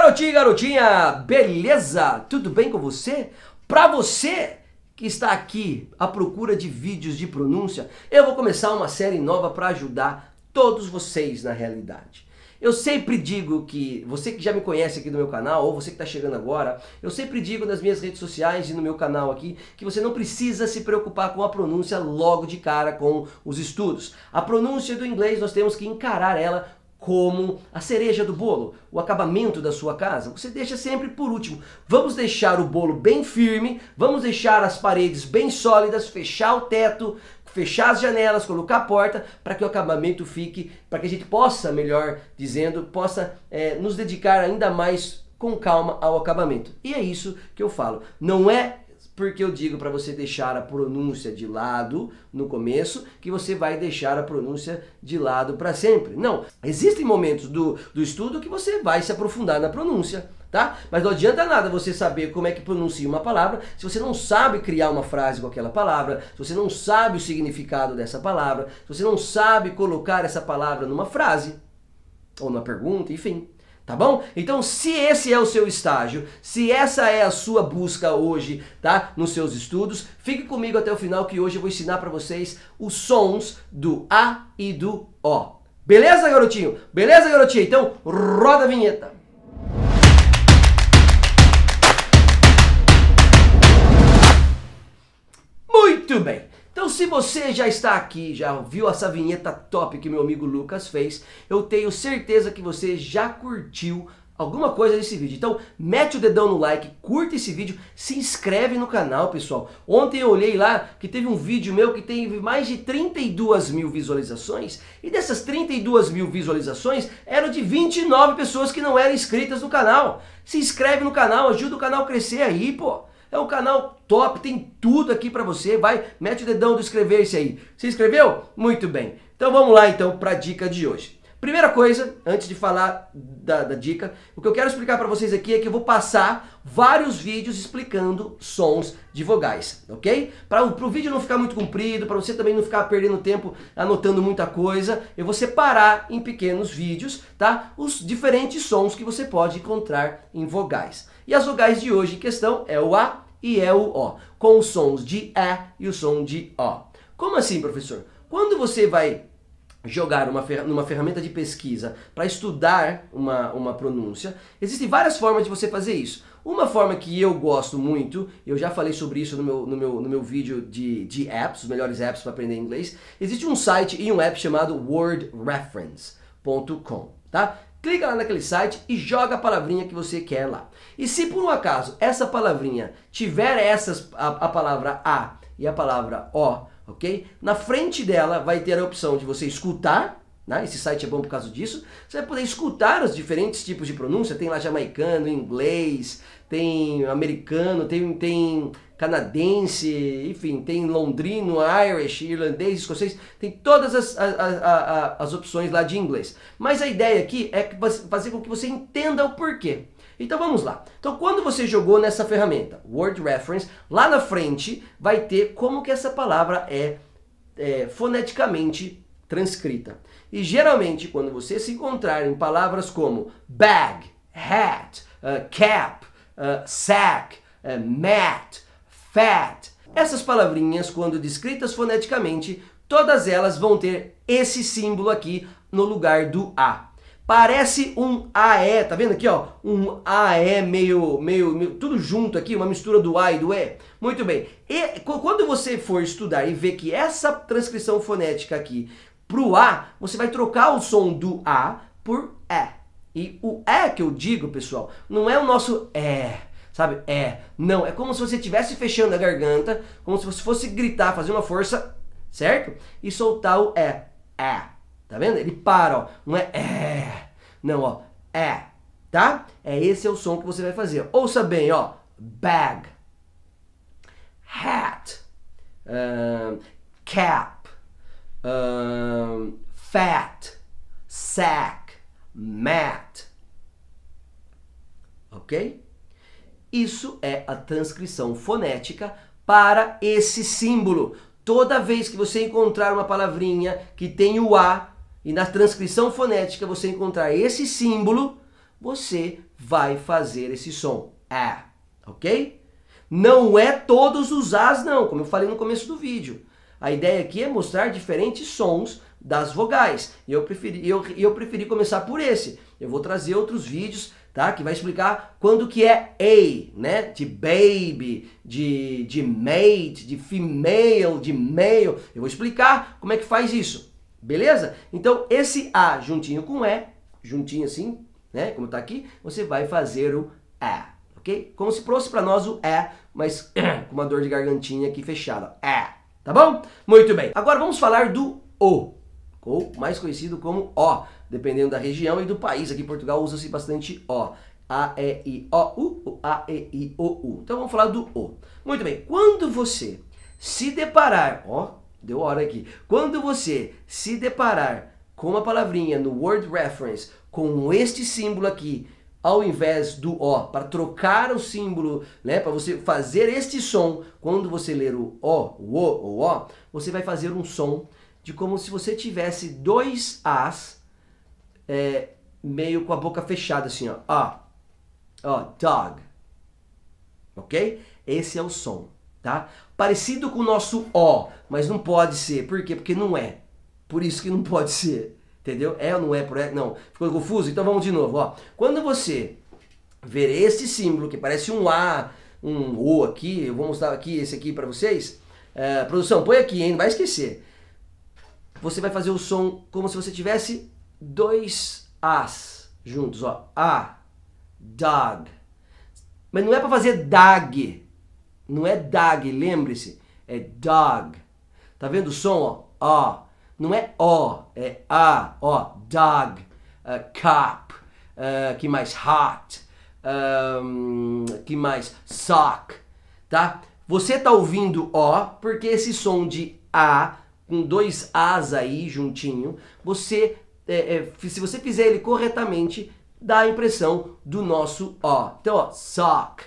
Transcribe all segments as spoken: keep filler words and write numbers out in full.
garotinho e garotinha, beleza? Tudo bem com você? Para você que está aqui à procura de vídeos de pronúncia, eu vou começar uma série nova para ajudar todos vocês na realidade. Eu sempre digo que, você que já me conhece aqui no meu canal, ou você que está chegando agora, eu sempre digo nas minhas redes sociais e no meu canal aqui, que você não precisa se preocupar com a pronúncia logo de cara com os estudos. A pronúncia do inglês nós temos que encarar ela como a cereja do bolo, o acabamento da sua casa. Você deixa sempre por último. Vamos deixar o bolo bem firme, vamos deixar as paredes bem sólidas, fechar o teto, fechar as janelas, colocar a porta, para que o acabamento fique, para que a gente possa, melhor dizendo, possa é, nos dedicar ainda mais com calma ao acabamento. E é isso que eu falo. Não é porque eu digo para você deixar a pronúncia de lado no começo, que você vai deixar a pronúncia de lado para sempre. Não, existem momentos do, do estudo que você vai se aprofundar na pronúncia, tá? Mas não adianta nada você saber como é que pronuncia uma palavra, se você não sabe criar uma frase com aquela palavra, se você não sabe o significado dessa palavra, se você não sabe colocar essa palavra numa frase, ou numa pergunta, enfim. Tá bom? Então, se esse é o seu estágio, se essa é a sua busca hoje, tá? Nos seus estudos, fique comigo até o final que hoje eu vou ensinar para vocês os sons do A e do O. Beleza, garotinho? Beleza, garotinha? Então, roda a vinheta. Muito bem. Então, se você já está aqui, já viu essa vinheta top que meu amigo Lucas fez, eu tenho certeza que você já curtiu alguma coisa desse vídeo. Então, mete o dedão no like, curta esse vídeo, se inscreve no canal, pessoal. Ontem eu olhei lá que teve um vídeo meu que teve mais de trinta e duas mil visualizações, e dessas trinta e duas mil visualizações, eram de vinte e nove pessoas que não eram inscritas no canal. Se inscreve no canal, ajuda o canal a crescer aí, pô. É um canal top, tem tudo aqui pra você. Vai, mete o dedão do inscrever-se aí. Se inscreveu? Muito bem. Então vamos lá então pra dica de hoje. Primeira coisa, antes de falar da, da dica, o que eu quero explicar pra vocês aqui é que eu vou passar vários vídeos explicando sons de vogais, ok? Para o vídeo não ficar muito comprido, para você também não ficar perdendo tempo anotando muita coisa, eu vou separar em pequenos vídeos, tá? Os diferentes sons que você pode encontrar em vogais. E as vogais de hoje em questão é o A e é o O, com os sons de E e o som de O. Como assim, professor? Quando você vai jogar uma fer numa ferramenta de pesquisa para estudar uma, uma pronúncia, existem várias formas de você fazer isso. Uma forma que eu gosto muito, eu já falei sobre isso no meu, no meu, no meu vídeo de, de apps, os melhores apps para aprender inglês, existe um site e um app chamado word reference ponto com, tá? Clica lá naquele site e joga a palavrinha que você quer lá. E se por um acaso essa palavrinha tiver essas, a, a palavra A e a palavra O, ok? Na frente dela vai ter a opção de você escutar, né? Esse site é bom por causa disso. Você vai poder escutar os diferentes tipos de pronúncia. Tem lá jamaicano, inglês, tem americano, tem, tem canadense, enfim, tem londrino, irish, irlandês, escocês. Tem todas as, as, as, as opções lá de inglês. Mas a ideia aqui é fazer com que você entenda o porquê. Então vamos lá. Então quando você jogou nessa ferramenta, Word Reference, lá na frente vai ter como que essa palavra é, é foneticamente transcrita. E geralmente quando você se encontrar em palavras como bag, hat, uh, cap, uh, sack, uh, mat, fat, essas palavrinhas quando descritas foneticamente, todas elas vão ter esse símbolo aqui no lugar do A. Parece um A E, tá vendo aqui, ó? Um A E meio, meio, meio, tudo junto aqui, uma mistura do A e do E. Muito bem. E quando você for estudar e ver que essa transcrição fonética aqui pro A, você vai trocar o som do A por E. E o E que eu digo, pessoal, não é o nosso E, sabe? É. Não, é como se você estivesse fechando a garganta, como se você fosse gritar, fazer uma força, certo? E soltar o E. É. Tá vendo? Ele para, ó. Não é é. Não, ó. É. Tá? É esse é o som que você vai fazer. Ouça bem, ó. Bag. Hat. Um, cap. Um, fat. Sack. Mat. Ok? Isso é a transcrição fonética para esse símbolo. Toda vez que você encontrar uma palavrinha que tem o A, e na transcrição fonética você encontrar esse símbolo, você vai fazer esse som. A, ok? Não é todos os As não, como eu falei no começo do vídeo. A ideia aqui é mostrar diferentes sons das vogais. E eu preferi, eu, eu preferi começar por esse. Eu vou trazer outros vídeos, tá? Que vai explicar quando que é A, né? De baby, de, de mate, de female, de male. Eu vou explicar como é que faz isso, beleza? Então esse A juntinho com E, juntinho assim, né? Como tá aqui, você vai fazer o A, ok? Como se fosse para nós o E, mas com uma dor de gargantinha aqui fechada. A, tá bom? Muito bem. Agora vamos falar do O, ou mais conhecido como O, dependendo da região e do país. Aqui em Portugal usa-se bastante O. A, E, I, O, U, A, E, I, O, U. Então vamos falar do O. Muito bem, quando você se deparar, ó, deu hora aqui. Quando você se deparar com uma palavrinha no Word Reference com este símbolo aqui, ao invés do O, para trocar o símbolo, né, para você fazer este som, quando você ler o O, o O, o O, você vai fazer um som de como se você tivesse dois As, é, meio com a boca fechada assim, ó. Ó, ó, dog. Ok? Esse é o som, tá? Parecido com o nosso O, mas não pode ser. Por quê? Porque não é. Por isso que não pode ser. Entendeu? É ou não é? Por é? Não. Ficou confuso? Então vamos de novo, ó. Quando você ver esse símbolo que parece um A, um O aqui, eu vou mostrar aqui esse aqui para vocês. É, produção, põe aqui, hein? Não vai esquecer. Você vai fazer o som como se você tivesse dois As juntos, ó. A, dog. Mas não é para fazer dag. Não é dag, lembre-se. É dog. Tá vendo o som, ó? Ó. Não é O, é A, ó. Dog. Uh, cop. Uh, que mais? Hot. Um, que mais? Sock. Tá? Você tá ouvindo O porque esse som de A com dois As aí juntinho, você, é, é, se você fizer ele corretamente, dá a impressão do nosso O. Então, ó, sock.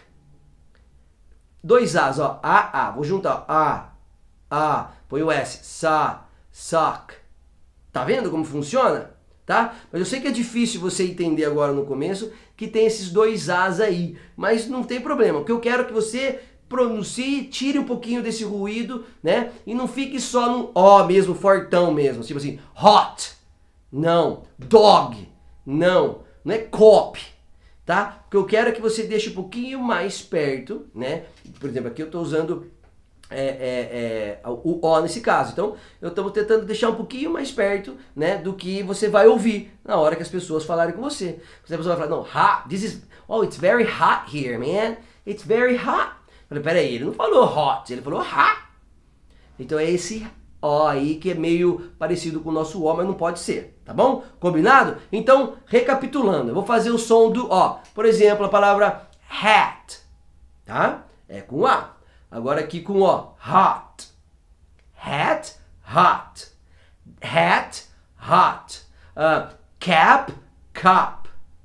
Dois As, ó, A, A. Vou juntar, ó, A, A. Põe o S, sa, sock. Tá vendo como funciona? Tá? Mas eu sei que é difícil você entender agora no começo que tem esses dois As aí, mas não tem problema, porque eu quero que você pronuncie, tire um pouquinho desse ruído, né? E não fique só no O mesmo, fortão mesmo, tipo assim, hot, não, dog, não, não é cop, tá? O que eu quero é que você deixe um pouquinho mais perto, né? Por exemplo, aqui eu estou usando é, é, é, o O nesse caso, então eu estou tentando deixar um pouquinho mais perto, né? Do que você vai ouvir na hora que as pessoas falarem com você. Você vai falar, não, hot, this is, oh, it's very hot here, man, it's very hot. Falei, peraí, ele não falou hot, ele falou hot. Então é esse O aí que é meio parecido com o nosso O, mas não pode ser, tá bom? Combinado? Então, recapitulando, eu vou fazer o som do O. Por exemplo, a palavra hat, tá? É com A. Agora aqui com O, hot. Hat, hot. Hat, hot. Uh, cap, cup.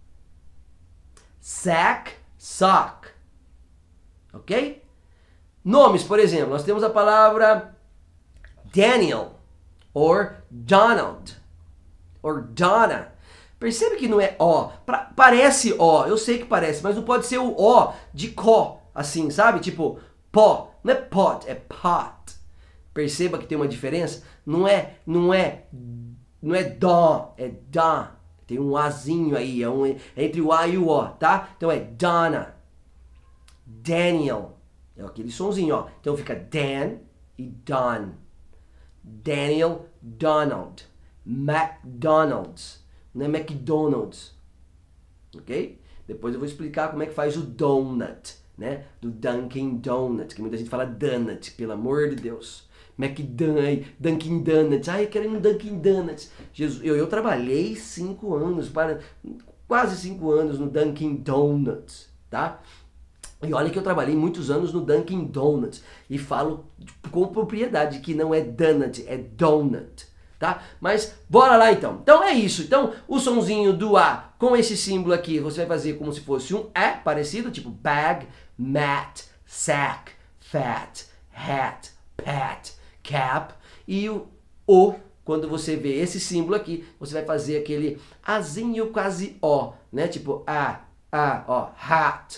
Sack, sock. Ok? Nomes, por exemplo, nós temos a palavra Daniel, or Donald, or Donna. Percebe que não é O, pra, parece O, eu sei que parece, mas não pode ser o O de có, assim, sabe? Tipo, pó, não é pot, é pot. Perceba que tem uma diferença, não é, não é, não é dó, é dá. Tem um Azinho aí, é, um, é entre o A e o O, tá? Então é Donna. Daniel, é aquele sonzinho, ó. Então fica Dan e Don. Daniel, Donald. McDonald's, não é McDonald's. Ok? Depois eu vou explicar como é que faz o donut, né? Do Dunkin' Donuts, que muita gente fala donut, pelo amor de Deus. McDon Dunkin' Donuts, ai, eu quero ir no Dunkin' Donuts. Jesus, eu, eu trabalhei cinco anos, para, quase cinco anos no Dunkin' Donuts, tá? E olha que eu trabalhei muitos anos no Dunkin' Donuts e falo com propriedade que não é donut, é donut, tá? Mas bora lá então. Então é isso. Então o sonzinho do A com esse símbolo aqui, você vai fazer como se fosse um E parecido, tipo bag, mat, sack, fat, hat, pat, cap. E o O quando você vê esse símbolo aqui, você vai fazer aquele azinho quase ó, né? Tipo a, a, ó, hat,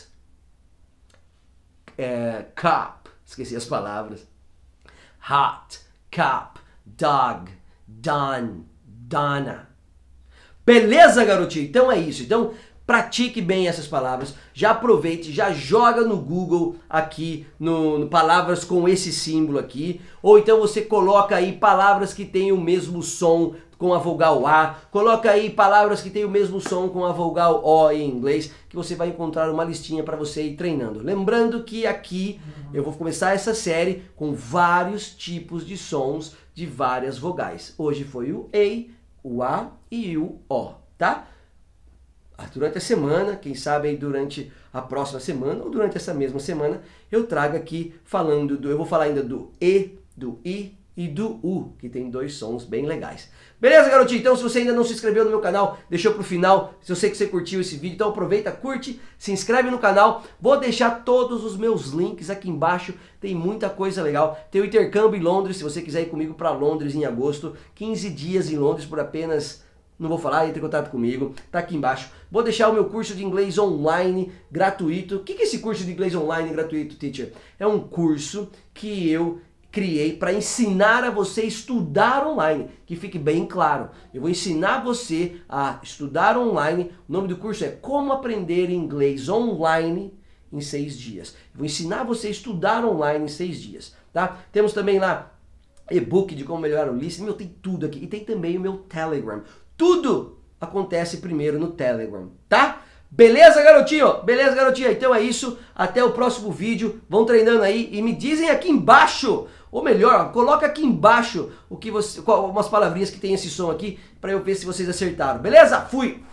é, cup, esqueci as palavras, hot, cup, dog, done, donna. Beleza, garotinho? Então é isso. Então pratique bem essas palavras, já aproveite, já joga no Google aqui, no, no palavras com esse símbolo aqui, ou então você coloca aí palavras que têm o mesmo som com a vogal A, coloca aí palavras que têm o mesmo som com a vogal O em inglês, que você vai encontrar uma listinha para você ir treinando. Lembrando que aqui eu vou começar essa série com vários tipos de sons de várias vogais. Hoje foi o E, o A e o O, tá? Durante a semana, quem sabe aí durante a próxima semana ou durante essa mesma semana, eu trago aqui falando do, eu vou falar ainda do E, do I e do U, que tem dois sons bem legais. Beleza, garotinho? Então se você ainda não se inscreveu no meu canal, deixou pro final, se eu sei que você curtiu esse vídeo, então aproveita, curte, se inscreve no canal, vou deixar todos os meus links aqui embaixo, tem muita coisa legal, tem o intercâmbio em Londres, se você quiser ir comigo para Londres em agosto, quinze dias em Londres por apenas... Não vou falar, entre em contato comigo, tá aqui embaixo. Vou deixar o meu curso de inglês online gratuito. O que é esse curso de inglês online gratuito, teacher? É um curso que eu criei para ensinar a você a estudar online, que fique bem claro. Eu vou ensinar você a estudar online. O nome do curso é Como Aprender Inglês Online em seis dias. Eu vou ensinar você a estudar online em seis dias, tá? Temos também lá e-book de como melhorar o listening. Meu, tem tudo aqui. E tem também o meu Telegram. Tudo acontece primeiro no Telegram, tá? Beleza, garotinho? Beleza, garotinha? Então é isso. Até o próximo vídeo. Vão treinando aí e me dizem aqui embaixo, ou melhor, coloca aqui embaixo o que você, umas palavrinhas que tem esse som aqui, para eu ver se vocês acertaram. Beleza? Fui!